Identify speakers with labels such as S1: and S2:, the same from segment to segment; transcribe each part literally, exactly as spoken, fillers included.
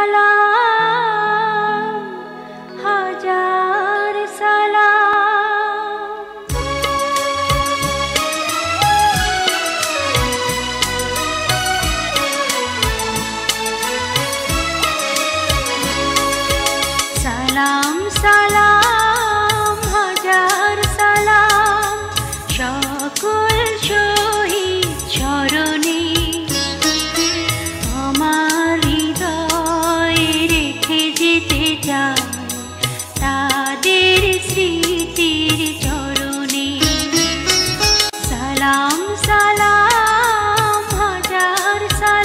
S1: সালাম হাজার সালাম সালাম সালাম হাজার সালাম সকল শহীদ চরণে আমার হৃদয়ে রেখে যেতে চাই তাদের স্মৃতির চরণে সালাম সালাম হাজার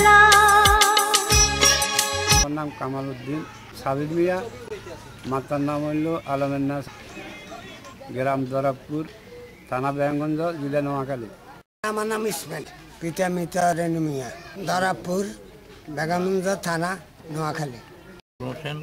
S1: সালাম।
S2: আমার নাম কামাল উদ্দিন সাবির মিয়া, মাতার নাম হইল আলমের নাস, গ্রাম দরাবপুর, থানা বেঙ্গঞ্জ, জেলা নোয়াখালী।
S3: আমার নাম ইসমাইল, পিতা মিতা রেণু মিয়া, দরাবপুর, বেগমগঞ্জ থানা, নোয়াখালী।
S4: হোসেন,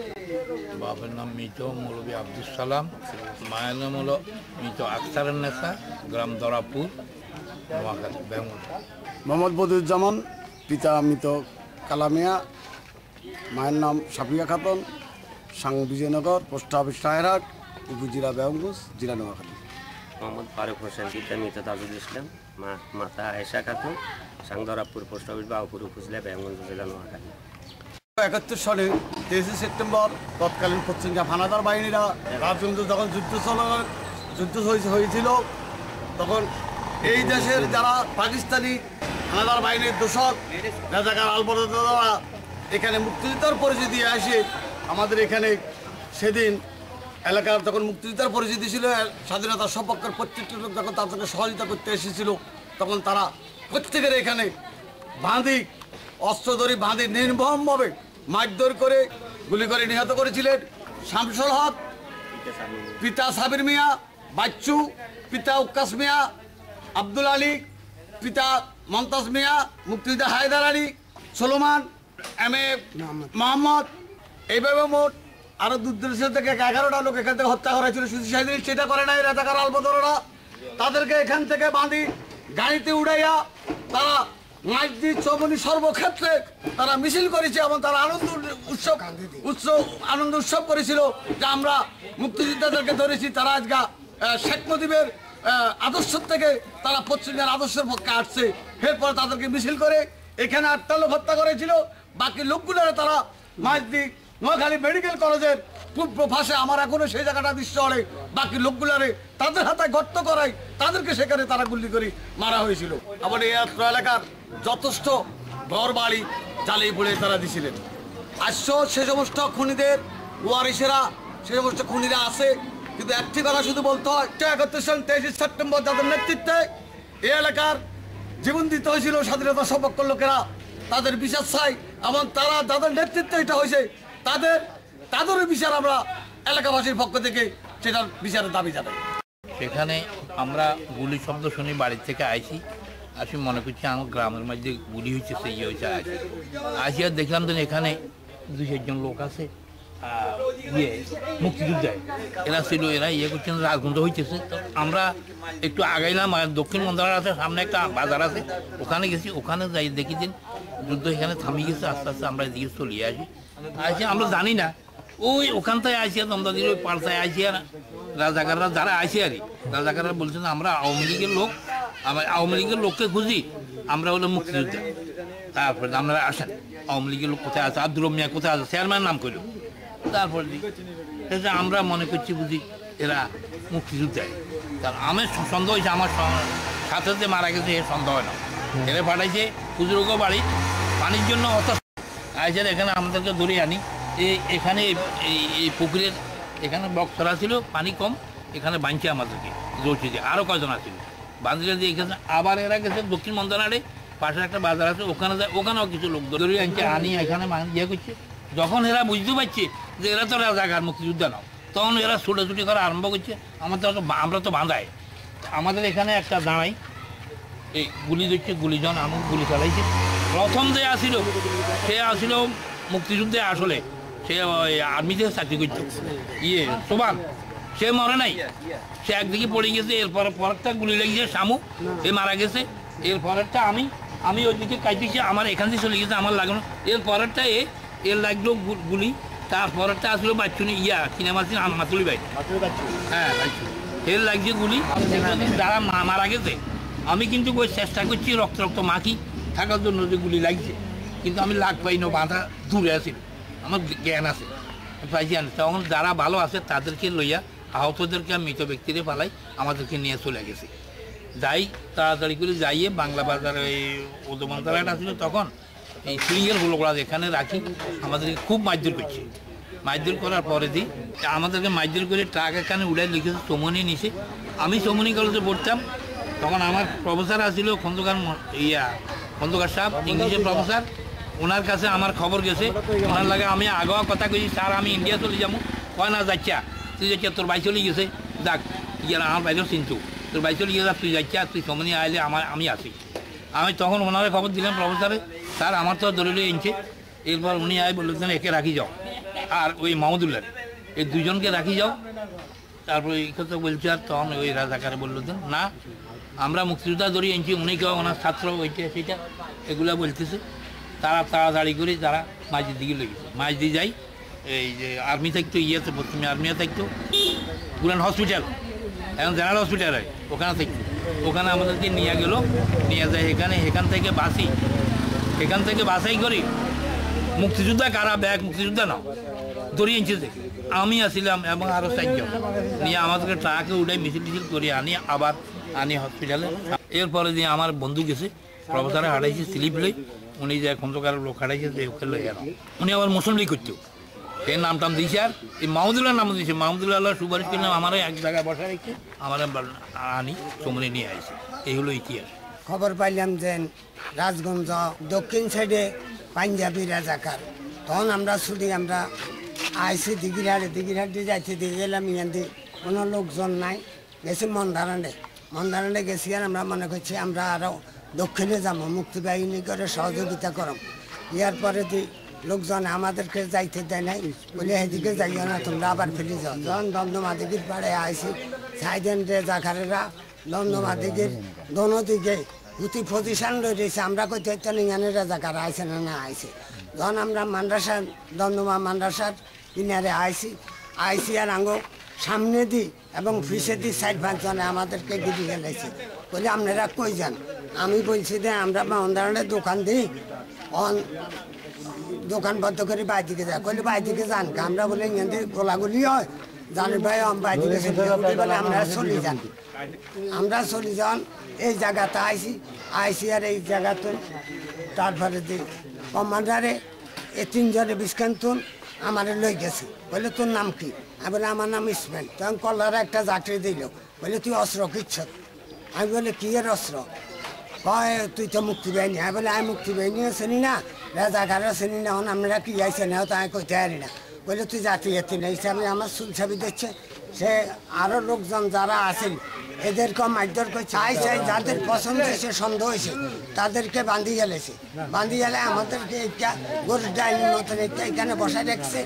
S4: বাবার নাম মৃত মৌলভী আব্দুল সালাম, মায়ের নাম হলো মৃত আখতারের নেশা, গ্রাম দরাবপুর, নোয়াখালী, বেঙ্গল।
S5: মোহাম্মদ বদিউজ্জামান, পিতা মৃত কালামিয়া, মায়ের নাম সাফিয়া খাতুন, সাং বিজয়নগর, পোস্ট অফিস রায়রহাট, উপজেলা বেগমগঞ্জ, জেলা নোয়াখালী।
S6: মোহাম্মদ ফারুক হোসেন, পিতা মৃত তাজুল ইসলাম, মা মাতা আয়েশা খাতুন, সাং দরাবপুর, পোস্ট অফিস বাউপুর, উপজেলা বেগমগঞ্জ, জেলা নোয়াখালী।
S5: একাত্তর সালে তেইশে সেপ্টেম্বর তৎকালীন পশ্চিমা হানাদার বাহিনীরা রাজবন্ধু যখন যুদ্ধ চল যুদ্ধ হয়েছিল, তখন এই দেশের যারা পাকিস্তানি হানাদার বাহিনীর দোষক রাজাকার আলবদরা এখানে মুক্তিযোদ্ধার পরিচয় দিয়ে আসে আমাদের এখানে সেদিন এলাকার যখন মুক্তিযোদ্ধার পরিচয় দিয়েছিল, স্বাধীনতার সপক্ষের প্রত্যেকটা লোক যখন তাদেরকে সহযোগিতা করতে এসেছিল, তখন তারা প্রত্যেকের এখানে বাঁধি অস্ত্রধরি বাঁধি নির্মমভাবে মারধর করে গুলি করে নিহত করেছিলেন। শামসুল হক, পিতা সাবির মিয়া, বাচ্চু, পিতা উক্কাস মিয়া, আব্দুল আলী, পিতা মমতাজ মিয়া, মুক্তিযোদ্ধা Haider Ali, Solomon, M A Mohammad, এইভাবে মোট আরো দূর দেশ থেকে এগারোটা লোক এখান থেকে হত্যা করা ছিল। শুধু সেদিন সেটা করে নাই রাজাকার আলবদররা, তাদেরকে এখান থেকে বাঁধি গাড়িতে উড়াইয়া তারা মাইজদি চৌমনি সর্বক্ষেত্রে তারা মিছিল করেছে এবং তারা আনন্দ উৎসব উৎসব আনন্দ উৎসব করেছিল যে আমরা মুক্তিযোদ্ধাদেরকে ধরেছি। তারা আজকে শেখ মুজিবের আদর্শ থেকে তারা পশ্চিমের আদর্শের পক্ষে আসছে। এরপরে তাদেরকে মিছিল করে এখানে আটটা লোক হত্যা করেছিল। বাকি লোকগুলোরা তারা মাইজদি নোয়াখালী মেডিকেল কলেজের পূর্ব ভাষে আমার এখনো সেই জায়গাটা দৃশ্য হলে বাকি লোকগুলারে তাদের হাতে গর্ত করায় তাদেরকে সেখানে তারা গুলি করে মারা হয়েছিল। আবার এই এলাকার যথেষ্ট ঘর বাড়ি জ্বালিয়ে পড়ে তারা দিছিলেন। আসছ সে সমস্ত খুনিদের ওয়ারিসেরা সে সমস্ত খুনিরা আছে, কিন্তু একটি কথা শুধু বলতে হয়, একাত্তর সাল তেইশে সেপ্টেম্বর যাদের নেতৃত্বে এই এলাকার জীবন দিতে হয়েছিল স্বাধীনতা সপক্ষের লোকেরা, তাদের বিচার চাই এবং তারা যাদের নেতৃত্বে এটা হয়েছে তাদের তাদেরও বিচার আমরা এলাকাবাসীর পক্ষ থেকে সেটার বিচারের দাবি জানাই।
S4: সেখানে আমরা গুলি শব্দ শুনি, বাড়ির থেকে আইসি আসি মনে করছি আমার গ্রামের মধ্যে গুলি হয়েছে, সেই হয়েছে আসি আসি আর দেখলাম তো এখানে দুই চারজন লোক আছে ইয়ে মুক্তিযোদ্ধায়, এরা ছিল, এরা ইয়ে করছেন, রাজবন্ধ হইতেছে। তো আমরা একটু আগাইলাম, দক্ষিণ মন্দির আছে, সামনে একটা বাজার আছে, ওখানে গেছি। ওখানে যাই দেখি দিন যুদ্ধ এখানে থামিয়ে গেছে। আস্তে আস্তে আমরা এদিকে চলিয়ে আসি আসি আমরা জানি না ওই ওখান থেকে আসিয়া দমদা দিল ওই পাল্টায় আসিয়া রাজাকাররা যারা আসে আর রাজাকাররা বলছেন আমরা আওয়ামী লীগের লোক, আমার আওয়ামী লীগের লোককে খুঁজি, আমরা হলো মুক্তিযোদ্ধা। তারপরে আপনারা আসেন, আওয়ামী লীগের লোক কোথায় আছে, আব্দুল মিয়া কোথায় আছে, চেয়ারম্যান নাম করল। তারপরে আমরা মনে করছি বুঝি এরা মুক্তিযোদ্ধায়। তার আমার সন্দেহ হয়েছে, আমার সাথে সাথে মারা গেছে এর সন্দেহ হয় না। এরা পাঠাইছে খুচরোগো বাড়ি পানির জন্য অত আইসে এখানে আমাদেরকে ধরে আনি। এই এখানে এই এই পুকুরের এখানে বক্সরা ছিল, পানি কম, এখানে বাঁধছে আমাদেরকে জোরছি দিয়ে, আরও কয়জন আছিল বাঁধলে দিয়ে এখানে। আবার এরা গেছে দক্ষিণ মন্দানাড়ে, পাশে একটা বাজার আছে, ওখানে যায়, ওখানেও কিছু লোক ধরে আনছে, আনি এখানে ইয়ে করছে। যখন এরা বুঝতে পারছে যে এরা তো রাজাকার মুক্তিযোদ্ধা নাও, তখন এরা ছুটাছুটি করা আরম্ভ করছে। আমাদের তো আমরা তো বাঁধাই, আমাদের এখানে একটা দাঁড়াই এই গুলি দিচ্ছে, গুলিজন আমি গুলি চালাইছে। প্রথম যে আসিল সে আসিল মুক্তিযুদ্ধে, আসলে সে আর্মিতে চাকরি করছে, ইয়ে সোবান, সে মরে নাই, সে একদিকে পড়ে গেছে। এরপরে পরেরটা গুলি লেগেছে, শামু সে মারা গেছে। এর পরেরটা আমি আমি ওইদিকে কাইতেছি, আমার এখান থেকে চলে গেছে, আমার লাগানো। এর পরেরটা এ এর লাগলো গুলি, তারপরেরটা আসলো বাচ্চুনি ইয়া কিনে মারছি মাতুলি ভাই, হ্যাঁ বাচ্চু এর লাগছে গুলি। যারা মারা গেছে আমি কিন্তু ওই চেষ্টা করছি রক্ত রক্ত মাখি থাকার জন্য যে গুলি লাগছে, কিন্তু আমি লাগ পাই না, বাঁধা দূরে আছি, আমার জ্ঞান আছে পাইছি আনি। তখন যারা ভালো আছে তাদেরকে লইয়া আহতদেরকে মৃত ব্যক্তিরে পালাই আমাদেরকে নিয়ে চলে গেছে। যাই তাড়াতাড়ি করে যাইয়ে বাংলা বাজার ওই ওদমন্তলাটা ছিল তখন এই সিঙ্গেল হলোকড়া এখানে রাখি আমাদেরকে খুব মারধর করছে। মারধর করার পরে দিই আমাদেরকে মারধর করে ট্রাক এখানে উড়াই লিখেছে চমনি নিছে। আমি চমনি কলেজে পড়তাম তখন আমার প্রফেসর আসছিল খন্দকার ইয়া খন্দকার সাহেব ইংলিশের প্রফেসর, ওনার কাছে আমার খবর গেছে। ওনার লাগে আমি আগেও কথা কইছি, স্যার আমি ইন্ডিয়া চলে যাবো, কয় না যাচ্ছা তুই যাচ্ছা তোর ভাই চলে গেছে, দেখ ইয়ে আমার বাইরেও চিন্তু তোর ভাই চলে গেছে, তুই যাচ্ছা তুই সমনি আইলে আমার আমি আসি। আমি তখন ওনারে খবর দিলাম প্রফেসরে, স্যার আমার তো দলিল এনছে। এরপর উনি আয় বললেন একে রাখি যাও আর ওই মাহমুদুল্লাহ এই দুজনকে রাখি যাও। তারপরে এই কথা বলছে, আর তখন ওই রাজাকারে বললেন না আমরা মুক্তিযোদ্ধা ধরে এনেছি, উনি কেউ ওনার ছাত্র ওইটা সেটা এগুলা বলতেছে। তারা তাড়াতাড়ি করে তারা মাঝদির দিকে লেগেছে। মাঝদি যাই এই যে আর্মি থাকতো ইয়েতে পশ্চিমে আর্মিয়া থাকতো পুরান হসপিটাল, এখন জেনারেল হসপিটাল হয়, ওখানে থাকতো। ওখানে আমাদেরকে নিয়ে গেল, নিয়ে যায় এখানে, এখান থেকে বাসি এখান থেকে বাসাই করি মুক্তিযোদ্ধা কারা ব্যাগ মুক্তিযোদ্ধা না দড়িয়ে এনেছে। আমি আসছিলাম এবং আরও চারজন নিয়ে আমাদেরকে ট্রাকে উঠে মিছিল মিছিল করে আনি আবার আনি হসপিটালে। এরপরে দিয়ে আমার বন্ধু গেছে প্রফেসরে হারাইছে স্লিপ লই, উনি যে খন্দকার লোক হারাইছে যে ওকে লই এলাম। উনি আবার মুসলিম করতো, এর নাম টাম দিয়েছে। আর এই মাহমুদুল্লাহ নাম দিয়েছে, মাহমুদুল্লাহ সুপারিশ করলাম আমার এক জায়গায় বসা রেখে আমার আনি চমনে নিয়ে আসছে। এই হলো ইতিহাস।
S3: খবর পাইলাম যে রাজগঞ্জ দক্ষিণ সাইডে পাঞ্জাবি রাজাকার, তখন আমরা ছুটি আমরা আইসি দিঘিরহাটে, দিঘিরহাটে যাইতে দিয়ে গেলাম, ইয়ান দিয়ে কোনো লোকজন নাই, গেছি মন্দারানে। মন্দারানে গেছি আর আমরা মনে করছি আমরা আরও দক্ষিণে যাবো, মুক্তিবাহিনী করে সহযোগিতা করম। ইয়ার পরে দি লোকজন আমাদেরকে যাইতে দেয় নাই, বলে এদিকে যাইও না তোমরা আবার ফিরে যাও। যখন দমদমা দিঘির পাড়ে আইসি সাইদেন রেজাকারেরা দমদমা দিঘির দোনো দিকে উতি পজিশন লই রয়েছে, আমরা কইতে ইয়ানে রেজাকার আইসে না না আইসে। যখন আমরা মান্ডাসার দমদমা মান্ডাসার কিনারে আইসি আইসি আর আঙ্গো সামনে দিই এবং ফিসে দিই সাইড পাঁচজনে আমাদেরকে গিরি গেলেছে, বলে আপনারা কই যান। আমি বলছি যে আমরা মন্দারণের দোকান দিই, অন দোকান বন্ধ করে বাইদিকে যায়, কইলে বাইদিকে যান। আমরা বলে এখান থেকে গোলাগুলি হয়, জানি ভাই বাইদিকে বলে আপনারা চলে যান। আমরা চলে যান এই জায়গাতে আইসি আইসি আর এই জায়গাতে তারপরে দিই কমান্ডারে এই তিনজনে বিস্কান্তন আমার লই গেছে, বলে তোর নাম কি? আমি বলে আমার নাম ইসমাইল। তখন কল্লারে একটা চাকরি দিল, বলে তুই অস্ত্র কিচ্ছ। আমি বলে কি এর অস্ত্র? কয় তুই তো মুক্তি বাহিনী। আমি বলে আমি মুক্তি বাহিনীও চিনি না, রাজাকারও চিনি না, এখন আমরা কি আইসে না তো আমি কইতে পারি না। বলে তুই জাতি এতি না হিসাবে আমার চুল ছাবি দিচ্ছে। সে আরও লোকজন যারা আছেন এদেরকে মারধর করছে, আই চাই যাদের পছন্দ হয়েছে সন্দেহ হয়েছে তাদেরকে বান্ধি গেলেছে। বান্ধি গেলে আমাদেরকে একটা গরুর ডাইনির মতন একটা এখানে বসায় রাখছে।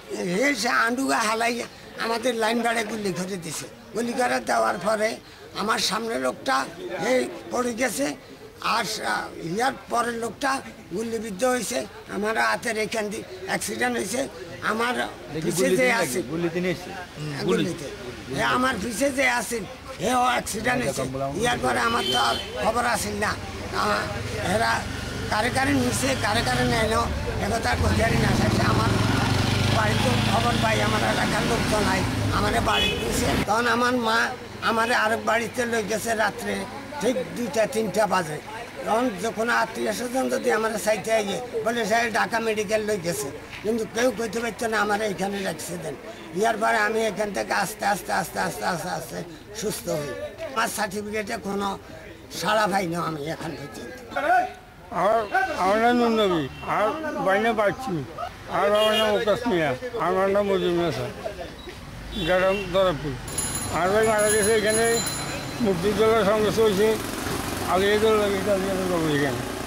S3: সে আন্ডুগা হালাই আমাদের লাইন বাড়ে গুলি করে দিছে। গুলি করে দেওয়ার পরে আমার সামনে লোকটা এই পড়ে গেছে, আর ইয়ার পরের লোকটা গুলিবিদ্ধ হয়েছে। আমার হাতের এখান দিয়ে অ্যাক্সিডেন্ট হয়েছে। আমার পিছে যে আছে গুলিতে আমার পিছে যে আছেন এও অ্যাক্সিডেন্ট হয়েছে। ইয়ার পরে আমার তো আর খবর আসেন না, এরা কারে কারে নিছে কারে কারে নেয় না একথা কোথায় না। শেষে আমার বাড়িতে খবর পাই, আমার এলাকার লোকজন নাই, আমার বাড়িতে নিছে। তখন আমার মা আমার আরেক বাড়িতে লই গেছে রাত্রে ঠিক দুইটা তিনটা বাজে। তখন যখন আত্মীয় স্বজন যদি আমার সাইতে আইয়ে বলে সে ঢাকা মেডিকেল লই গেছে, কিন্তু কেউ কইতে পারতো না আমার এইখানে রাখছে দেন। ইয়ার পরে আমি এখান থেকে আস্তে আস্তে আস্তে আস্তে আস্তে আস্তে সুস্থ হই। আমার সার্টিফিকেটে কোনো সাড়া পাই না আমি এখন পর্যন্ত।
S7: আর আমার নাম নবী, আর বাইনে পাচ্ছি, আর আমার নাম ওকাশ মিয়া, আমার নাম মজুমিয়া স্যার, গ্রাম দরাপুর। আর ভাই মারা গেছে এখানে মুক্তিযোদ্ধার সঙ্গে চলছে, আগে এগুলো লাগে এখানে।